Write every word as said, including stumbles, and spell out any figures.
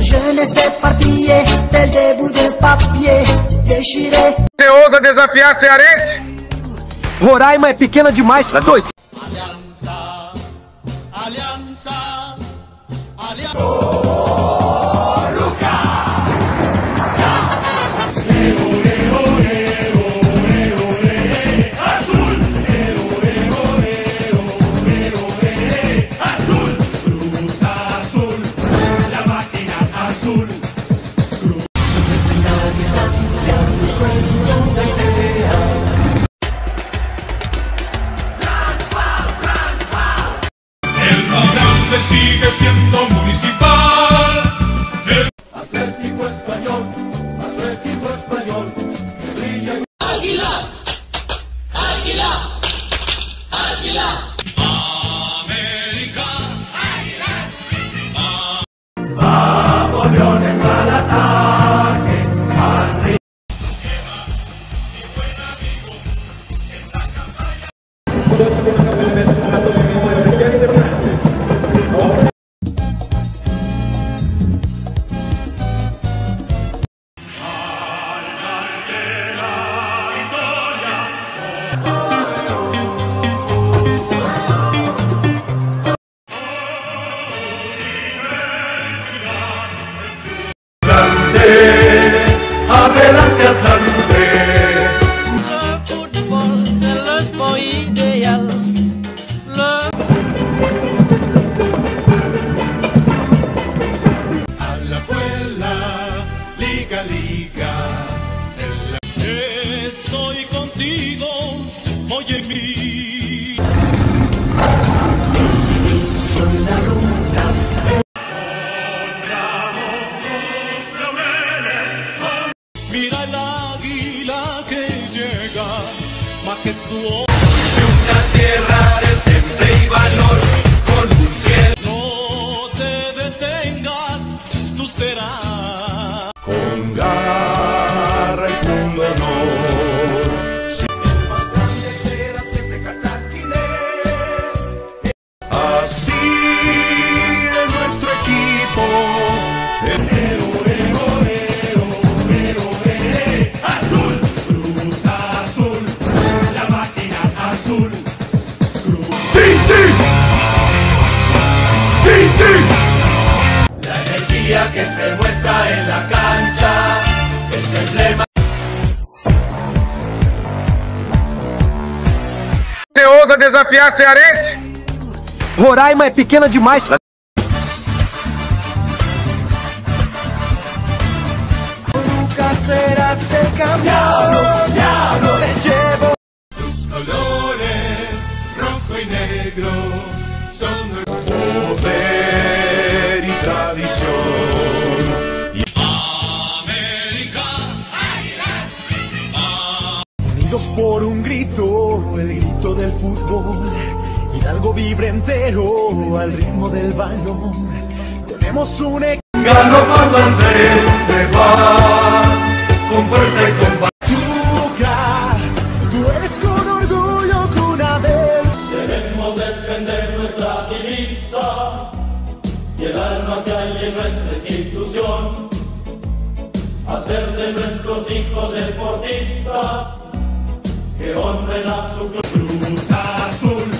je ne sais pas plier, tel debout de papier, déchiré. Você ousa desafiar cearense? Roraima é pequena demais pra dois. Aliança, aliança, aliança. Sigue siendo municipal. El Atlético Español, Atlético Español, que brilla y... Águila, águila, águila. América. Ah. Vamos Leones al ataque, al río. Mi buen amigo, esta casa ya. Adelante, Atlante. Le football, c'est le sport idéal. Le... A la abuela, liga, liga. El... Estoy contigo, oye mi. Soy la luna. Mira el águila que llega, majestuosa. De una tierra de temple y valor, con un cielo. No te detengas, tú serás. Con garra y con honor. Sí. Más grande será siempre Cartaginés. Así es nuestro equipo. Es Azul, Cruz Azul, la máquina azul. D C. D C. La energía que se muestra en la cancha es emblema. Você ousa desafiar cearense? Roraima é pequena demais pra... Nunca serás el cambiado, diablo, te llevo. Tus colores, rojo y negro, son Poder y tradición. América. Unidos por un grito, el grito del fútbol. Hidalgo vibra entero al ritmo del balón. Tenemos un equipo. Galopando al frente va, con fuerza y con Pachuca, tú eres con orgullo cuna del. Debemos defender nuestra divisa y el alma que hay en nuestra institución, hacer de nuestros hijos deportistas que honren a su Cruz Azul.